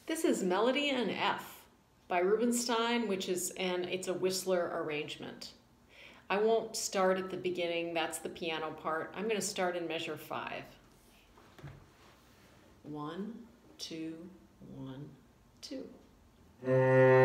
This is Melody in F by Rubinstein, it's a Whistler arrangement. I won't start at the beginning, that's the piano part. I'm going to start in measure 5. 1, 2, 1, 2.